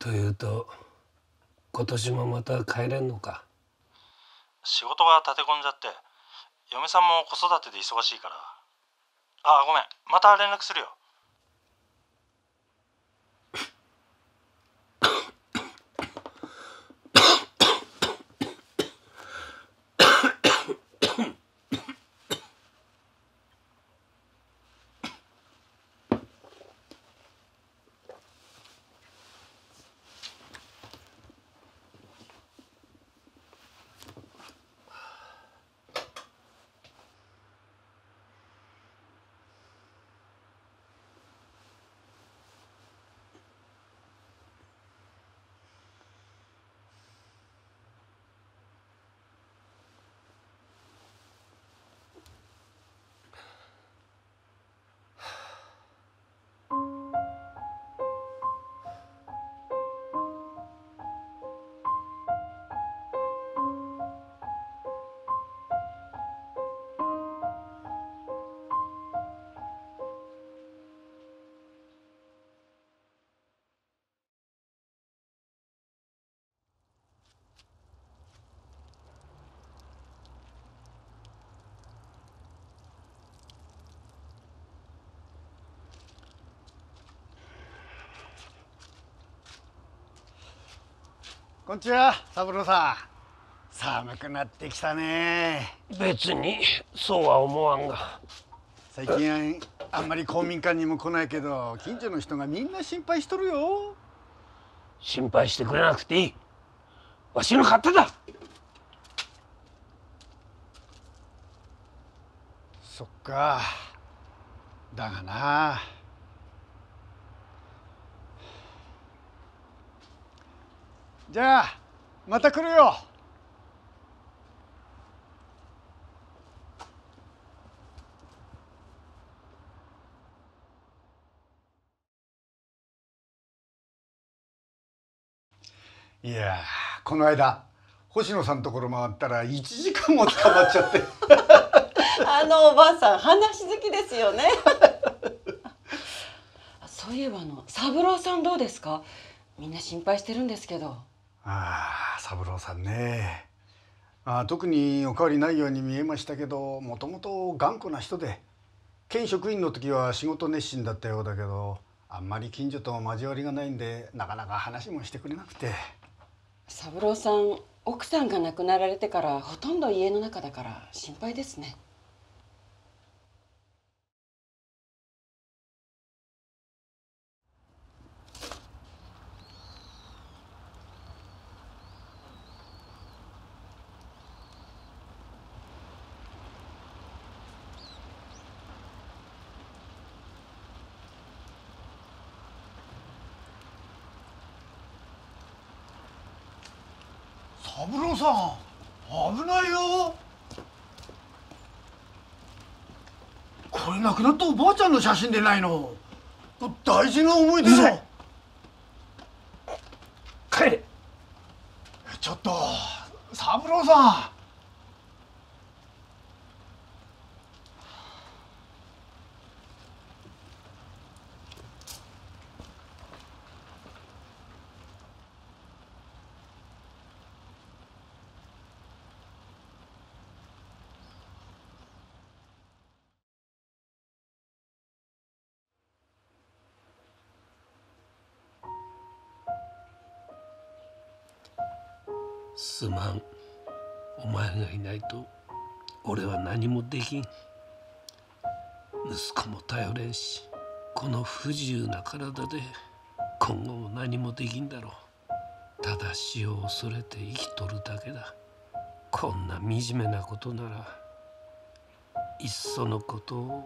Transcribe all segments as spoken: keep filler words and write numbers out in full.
というと今年もまた帰れんのか。 仕事が立て込んじゃって、嫁さんも子育てで忙しいから。あ、ごめん、また連絡するよ。 こんにちは、三郎さん。寒くなってきたね。 別にそうは思わんが。 最近あんまり公民館にも来ないけど、近所の人がみんな心配しとるよ。 心配してくれなくていい。わしの勝手だ。 そっか。だがな。じゃあまた来るよ。いやー、この間星野さんのところ回ったらいちじかんも捕まっちゃってあのおばあさん話好きですよねそういえばあの三郎さんどうですか？みんな心配してるんですけど。 ああ、三郎さんね。あ、特にお変わりないように見えましたけど、もともと頑固な人で、県職員の時は仕事熱心だったようだけど、あんまり近所と交わりがないんでなかなか話もしてくれなくて。 三郎さん奥さんが亡くなられてからほとんど家の中だから心配ですね。 三郎さん、危ないよ。これ亡くなったおばあちゃんの写真でないの。大事な思い出だ。 帰れ。 ちょっと三郎さん。 すまん。お前がいないと俺は何もできん。息子も頼れんし、この不自由な体で今後も何もできんだろう。ただ死を恐れて生きとるだけだ。こんな惨めなことならいっそのことを。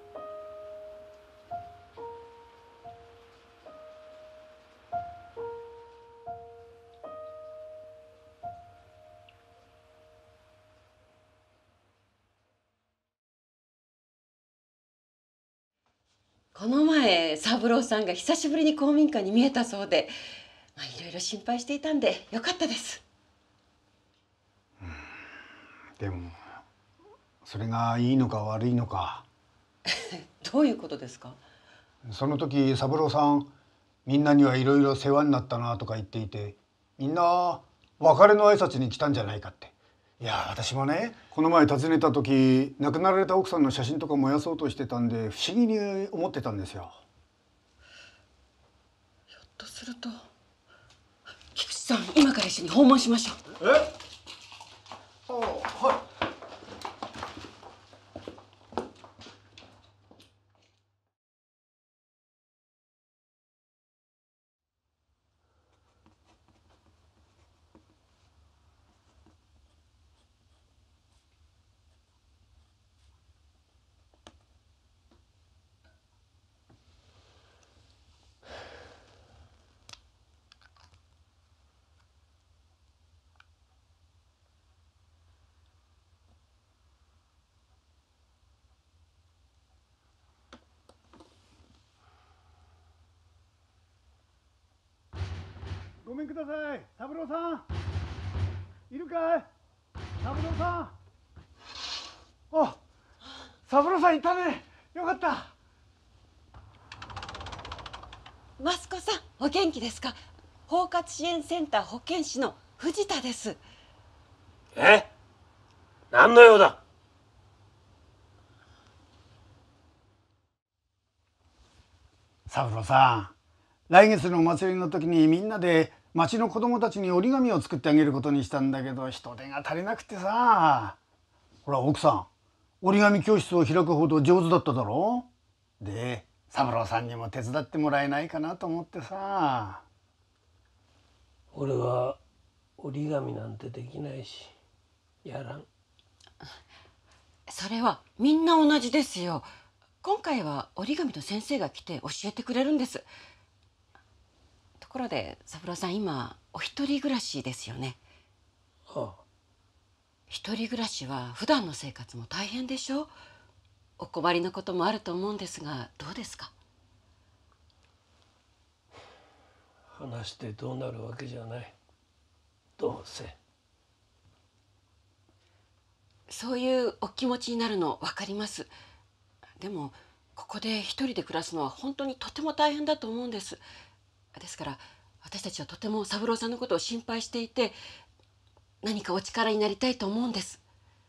この前三郎さんが久しぶりに公民館に見えたそうで、まあ、いろいろ心配していたんでよかったです。 うん、でもそれがいいのか悪いのかどういうことですか？ その時三郎さん、 みんなにはいろいろ世話になったなとか言っていて、みんな別れの挨拶に来たんじゃないかって。いや私もね、この前訪ねた時亡くなられた奥さんの写真とか燃やそうとしてたんで不思議に思ってたんですよ。 ひょっとすると菊池さん、今から一緒に訪問しましょう。 えあはい。ごめんください。三郎さんいるかい？三郎さん。あ、三郎さんいたね。よかった。 益子さん、お元気ですか？包括支援センター保健師の藤田です。 え？何の用だ？ 三郎さん、来月のお祭りの時にみんなで町の子供たちに折り紙を作ってあげることにしたんだけど、人手が足りなくてさ。ほら奥さん、折り紙教室を開くほど上手だっただろう。で三郎さんにも手伝ってもらえないかなと思ってさ。 俺は折り紙なんてできないしやらん。 それはみんな同じですよ。今回は折り紙の先生が来て教えてくれるんです。ところで三郎さん、今お一人暮らしですよね。 ああ。 一人暮らしは普段の生活も大変でしょ。お困りのこともあると思うんですが、どうですか？ 話してどうなるわけじゃない。どうせ。 そういうお気持ちになるの分かります。でもここで一人で暮らすのは本当にとても大変だと思うんです。ですから私たちはとても三郎さんのことを心配していて、何かお力になりたいと思うんです。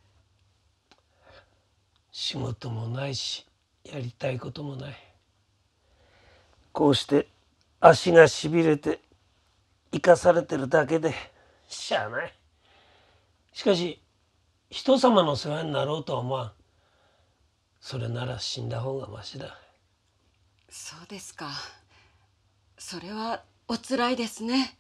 仕事もないしやりたいこともない。こうして足がしびれて生かされてるだけでしゃあない。しかし人様の世話になろうとは思わん。それなら死んだ方がましだ。 そうですか。それはおつらいですね。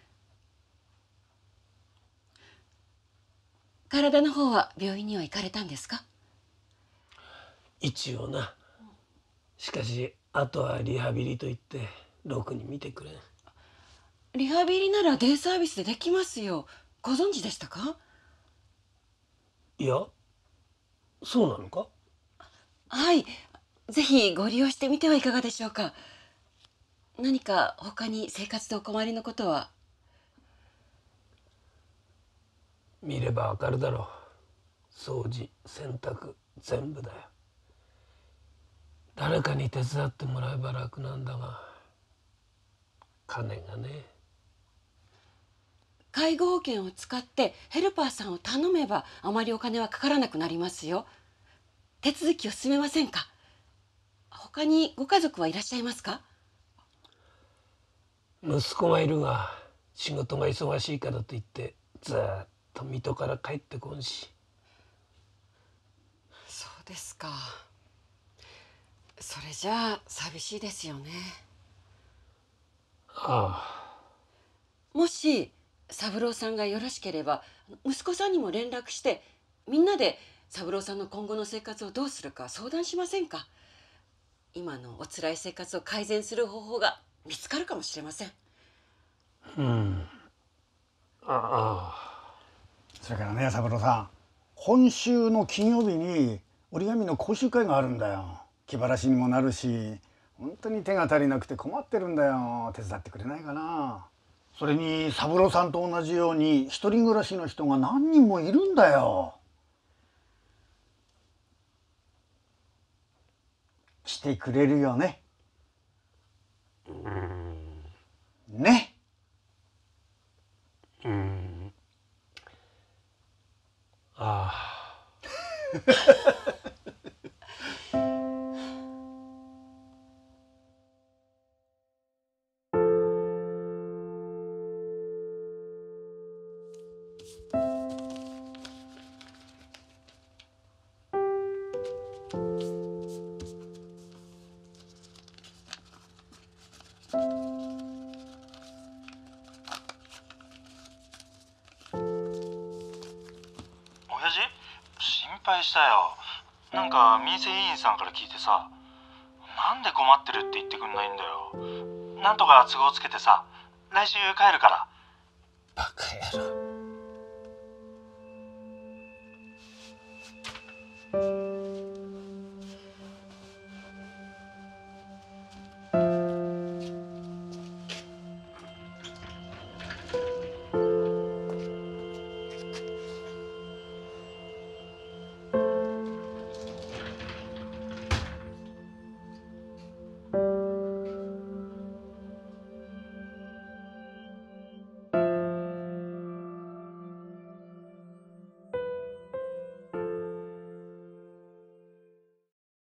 体の方は病院には行かれたんですか？ 一応な。しかしあとはリハビリといってろくに見てくれん。 リハビリならデイサービスでできますよ。ご存知でしたか？ いや、そうなのか？ はい、ぜひご利用してみてはいかがでしょうか。何か他に生活でお困りのことは？ 見ればわかるだろう。掃除、洗濯、全部だよ。誰かに手伝ってもらえば楽なんだが、金がね。 介護保険を使ってヘルパーさんを頼めばあまりお金はかからなくなりますよ。手続きを進めませんか？他にご家族はいらっしゃいますか？ 息子がいるが仕事が忙しいからといってずっと水戸から帰ってこんし。 そうですか。それじゃあ寂しいですよね。 ああ。 もし三郎さんがよろしければ息子さんにも連絡してみんなで三郎さんの今後の生活をどうするか相談しませんか？今のお辛い生活を改善する方法が見つかるかもしれません。 うん。ああ。 それからね三郎さん、今週の金曜日に折り紙の講習会があるんだよ。気晴らしにもなるし、本当に手が足りなくて困ってるんだよ。手伝ってくれないかな。それに三郎さんと同じように一人暮らしの人が何人もいるんだよ。来てくれるよね？ うん。 親父、心配したよ。なんか民生委員さんから聞いてさ、なんで困ってるって言ってくんないんだよ。なんとか都合つけてさ、来週帰るから。 バカ野郎。